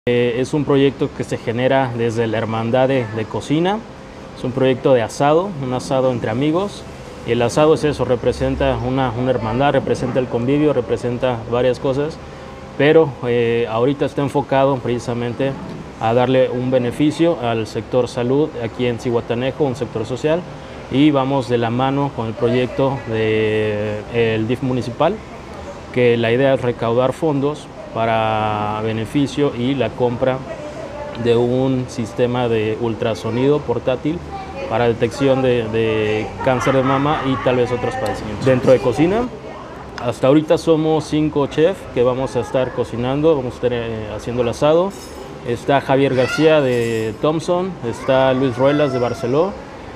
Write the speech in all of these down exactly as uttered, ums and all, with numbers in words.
Eh, es un proyecto que se genera desde la Hermandad de, de Cocina. Es un proyecto de asado, un asado entre amigos. Y el asado es eso, representa una, una hermandad, representa el convivio, representa varias cosas. Pero eh, ahorita está enfocado precisamente a darle un beneficio al sector salud aquí en Zihuatanejo, un sector social. Y vamos de la mano con el proyecto del D I F municipal, que la idea es recaudar fondos para beneficio y la compra de un sistema de ultrasonido portátil para detección de, de cáncer de mama y tal vez otros padecimientos. Dentro de cocina, hasta ahorita somos cinco chefs que vamos a estar cocinando, vamos a estar eh, haciendo el asado. Está Javier García de Thompson, está Luis Ruelas de Barceló,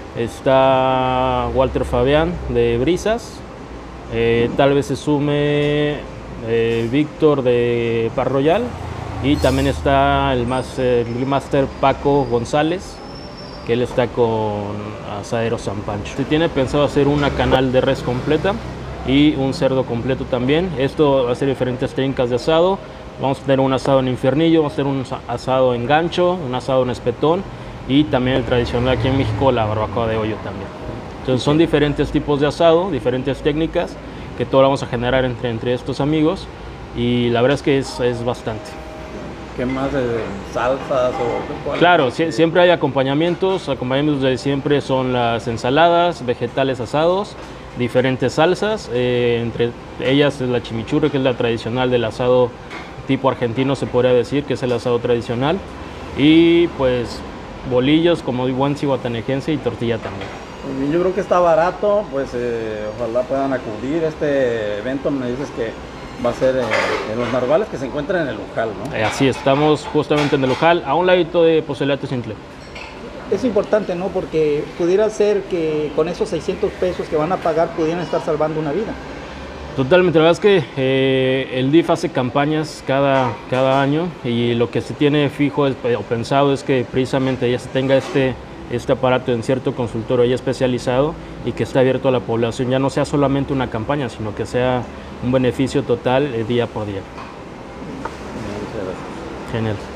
está Walter Fabián de Brisas, eh, tal vez se sume eh, Víctor de Parroyal, y también está el, más, el Master Paco González, que él está con Asadero San Pancho. Se tiene pensado hacer una canal de res completa y un cerdo completo también. Esto va a ser diferentes técnicas de asado. Vamos a tener un asado en infiernillo, vamos a tener un asado en gancho, un asado en espetón y también el tradicional aquí en México, la barbacoa de hoyo también. Entonces son diferentes tipos de asado, diferentes técnicas que todo lo vamos a generar entre, entre estos amigos, y la verdad es que es, es bastante. ¿Qué más? Eh, ¿Salsas o cuál? Claro, si, siempre hay acompañamientos. Acompañamientos de siempre son las ensaladas, vegetales asados, diferentes salsas, eh, entre ellas es la chimichurri, que es la tradicional del asado tipo argentino, se podría decir, que es el asado tradicional, y pues bolillos como buen zihuatanejense y tortilla también. Yo creo que está barato, pues eh, ojalá puedan acudir. Este evento me dices que va a ser eh, en los narvales que se encuentran en el Ujal, ¿no? Eh, así, estamos justamente en el Ujal, a un ladito de Pozolea Tezontle. Es importante, ¿no? Porque pudiera ser que con esos seiscientos pesos que van a pagar pudieran estar salvando una vida. Totalmente, la verdad es que eh, el D I F hace campañas cada, cada año, y lo que se tiene fijo es, o pensado es que precisamente ya se tenga este, este aparato en cierto consultorio ya especializado y que esté abierto a la población, ya no sea solamente una campaña, sino que sea un beneficio total eh, día por día. Muchas gracias. Genial.